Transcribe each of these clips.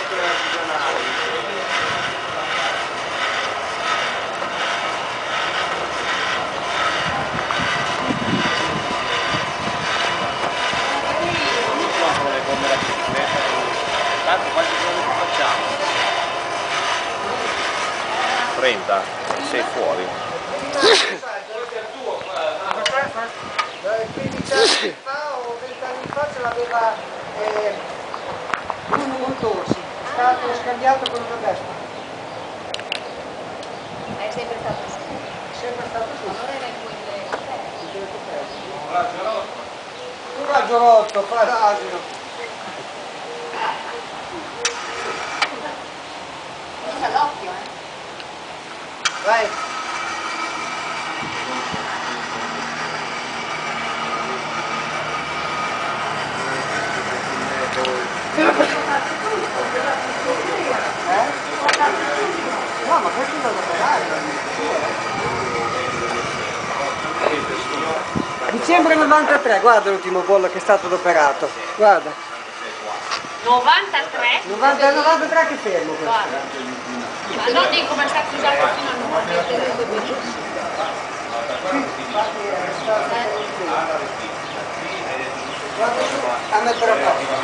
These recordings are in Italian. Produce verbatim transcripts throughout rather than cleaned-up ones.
Tanto quanti chilometri facciamo? trenta, sei fuori. quindici anni fa o venti anni fa ce l'aveva eh, Bruno Montosi, è stato scambiato con una Vespa. È sempre stato su. Sempre stato su. Non era in quelle... Coraggio rotto. Coraggio rotto, parasino. Usa l'occhio, eh. Vai. Eh? No, ma questo è da operare. Dicembre novantatré, guarda l'ultimo bollo che è stato adoperato. Guarda. novantatré? novanta, novantatré che fermo questo. Guarda. Ma non dico come è stato usato fino al novantatré. Guarda su, a mettere a posto.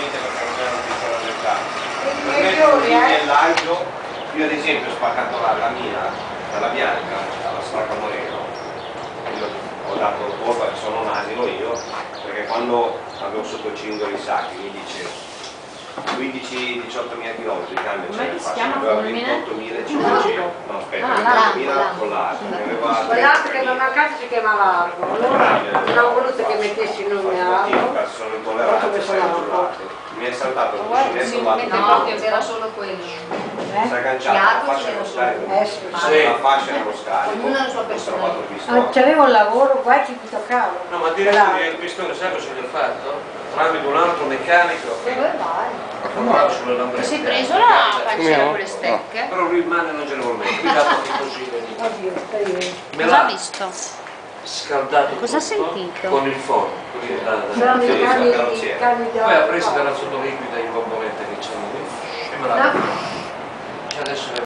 Io ad esempio ho spaccato la, la mia, la bianca, alla Stracca Moreno, io ho dato colpa che sono un asino io, perché quando avevo sotto il cilindro i sacchi mi dice quindici diciotto mila chilometri di cambio ce ne faccio, aveva ventottomila cinquecento, no aspetta, ventunomila con l'altro, Quell'altro che non a casa si chiama Largo, allora non ho voluto che mettessi il nome a Largo. Sono intollerante, sei giurato. Mi è saltato il cuscinetto lato No, che era solo quello. si è agganciato la fascia dello scarico, la fascia dello scarico, ognuno ha la sua ho persona. trovato il pistone. C'avevo un lavoro qua ci toccavo. No, ma addirittura il pistone, sai cosa gli ho fatto? Tramite un altro meccanico che Dove vai? ha trovato sulle Ti lambrette. sei preso la pancina con le stecche? Però lui rimane nogevolmente, qui dato che così vedi. Oddio, stai Me Cosa ha l'ha visto? scaldato Cosa ha tutto sentito? con il forno, così da, da, Sono i cani, i carrozziere. cani da... poi ha preso della sottoliquida in bomboletta che c'è lì e me l'ha No. adesso